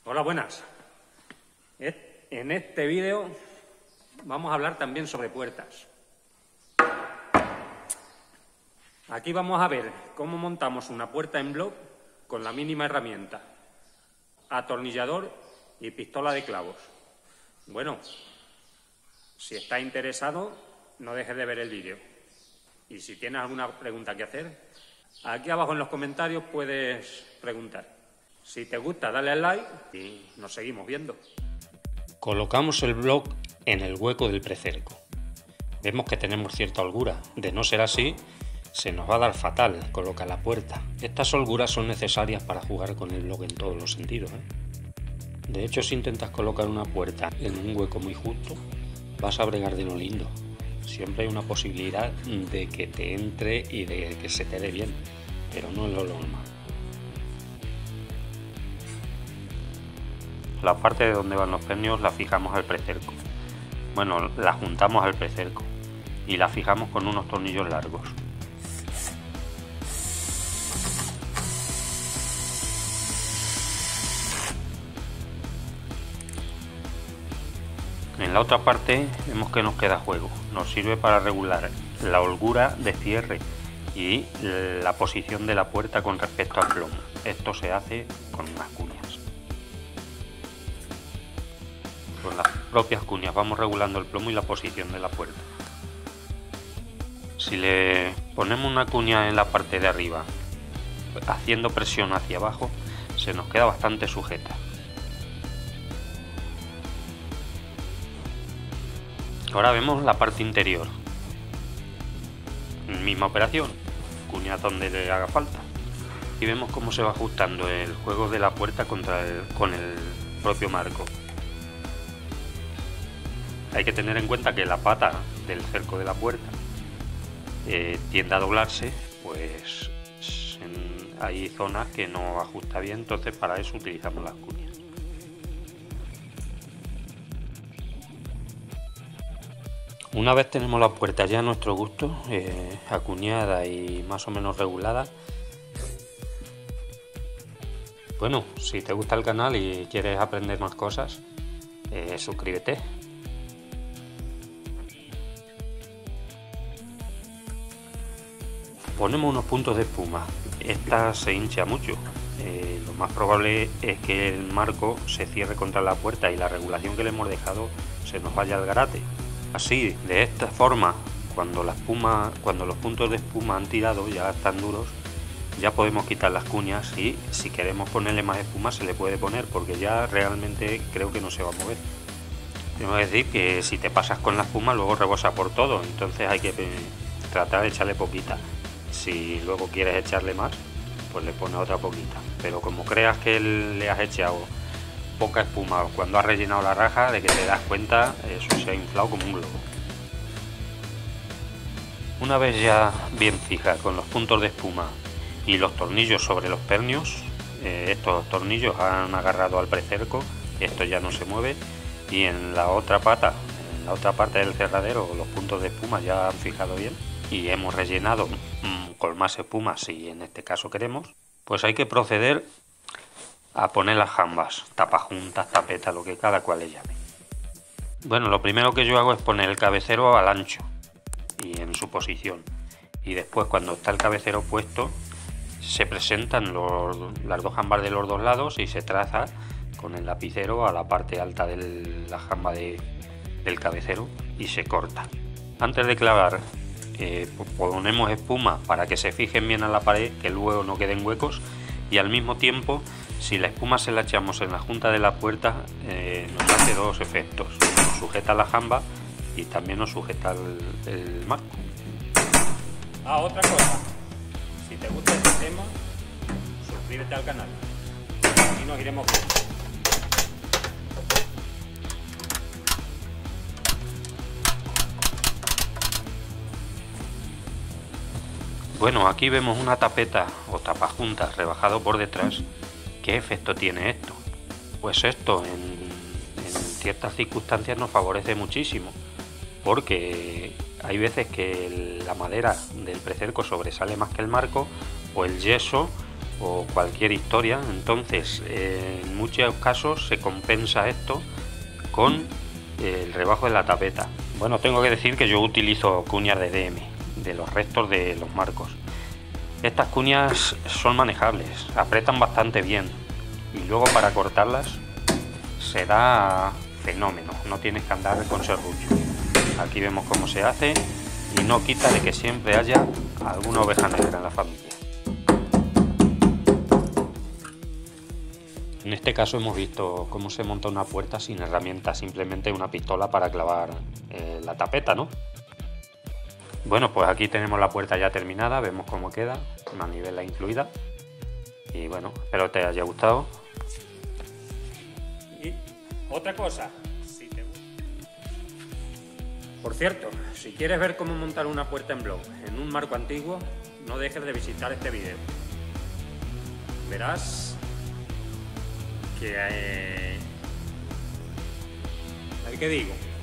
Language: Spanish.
Hola, buenas. En este vídeo vamos a hablar también sobre puertas. Aquí vamos a ver cómo montamos una puerta en bloc con la mínima herramienta: atornillador y pistola de clavos. Bueno, si estás interesado, no dejes de ver el vídeo. Y si tienes alguna pregunta que hacer, aquí abajo en los comentarios puedes preguntar. Si te gusta, dale al like y nos seguimos viendo. Colocamos el bloc en el hueco del precerco. Vemos que tenemos cierta holgura. De no ser así, se nos va a dar fatal colocar la puerta. Estas holguras son necesarias para jugar con el bloc en todos los sentidos, De hecho, si intentas colocar una puerta en un hueco muy justo, vas a bregar de lo lindo. Siempre hay una posibilidad de que te entre y de que se te dé bien, pero no es lo normal. La parte de donde van los pernios la fijamos al precerco. Bueno, la juntamos al precerco y la fijamos con unos tornillos largos. En la otra parte vemos que nos queda juego. Nos sirve para regular la holgura de cierre y la posición de la puerta con respecto al plomo. Esto se hace con unas cuñas. Con las propias cuñas vamos regulando el plomo y la posición de la puerta. Si le ponemos una cuña en la parte de arriba, haciendo presión hacia abajo, se nos queda bastante sujeta. Ahora vemos la parte interior. Misma operación, cuña donde le haga falta. Y vemos cómo se va ajustando el juego de la puerta con el propio marco. Hay que tener en cuenta que la pata del cerco de la puerta tiende a doblarse, pues hay zonas que no ajusta bien, entonces para eso utilizamos las cuñas. Una vez tenemos la puerta ya a nuestro gusto, acuñada y más o menos regulada, bueno, si te gusta el canal y quieres aprender más cosas, suscríbete. Ponemos unos puntos de espuma. Esta se hincha mucho. Lo más probable es que el marco se cierre contra la puerta y la regulación que le hemos dejado se nos vaya al garate. Así, de esta forma, cuando los puntos de espuma han tirado, ya están duros, ya podemos quitar las cuñas y si queremos ponerle más espuma se le puede poner, porque ya realmente creo que no se va a mover. Tengo que decir que si te pasas con la espuma luego rebosa por todo, entonces hay que tratar de echarle poquita. Si luego quieres echarle más, pues le pones otra poquita. Pero como creas que le has echado poca espuma cuando has rellenado la raja, de que te das cuenta, eso se ha inflado como un globo. Una vez ya bien fija con los puntos de espuma y los tornillos sobre los pernios, estos tornillos han agarrado al precerco, esto ya no se mueve, y en la otra parte del cerradero los puntos de espuma ya han fijado bien y hemos rellenado con más espuma si en este caso queremos, pues hay que proceder a poner las jambas, tapajuntas, tapetas, lo que cada cual le llame. Bueno, lo primero que yo hago es poner el cabecero al ancho y en su posición, y después cuando está el cabecero puesto se presentan las dos jambas de los dos lados y se traza con el lapicero a la parte alta de la jamba del cabecero y se corta. Antes de clavar ponemos espuma para que se fijen bien a la pared, que luego no queden huecos, y al mismo tiempo, si la espuma se la echamos en la junta de la puerta, nos hace dos efectos: nos sujeta la jamba y también nos sujeta el marco. Otra cosa, si te gusta este tema, suscríbete al canal y nos iremos viendo. Bueno, aquí vemos una tapeta o tapajuntas rebajado por detrás. ¿Qué efecto tiene esto? Pues esto en ciertas circunstancias nos favorece muchísimo, porque hay veces que la madera del precerco sobresale más que el marco, o el yeso o cualquier historia. Entonces en muchos casos se compensa esto con el rebajo de la tapeta. Bueno, tengo que decir que yo utilizo cuñas de DM, de los restos de los marcos. Estas cuñas son manejables, apretan bastante bien y luego para cortarlas se da fenómeno, no tienes que andar con serrucho. Aquí vemos cómo se hace y no quita de que siempre haya alguna oveja negra en la familia. En este caso hemos visto cómo se monta una puerta sin herramientas, simplemente una pistola para clavar la tapeta, ¿no? Bueno, pues aquí tenemos la puerta ya terminada, vemos cómo queda, manivela incluida. Y bueno, espero te haya gustado. Y otra cosa, por cierto, si quieres ver cómo montar una puerta en bloc en un marco antiguo, no dejes de visitar este vídeo. Verás que... ¿qué digo?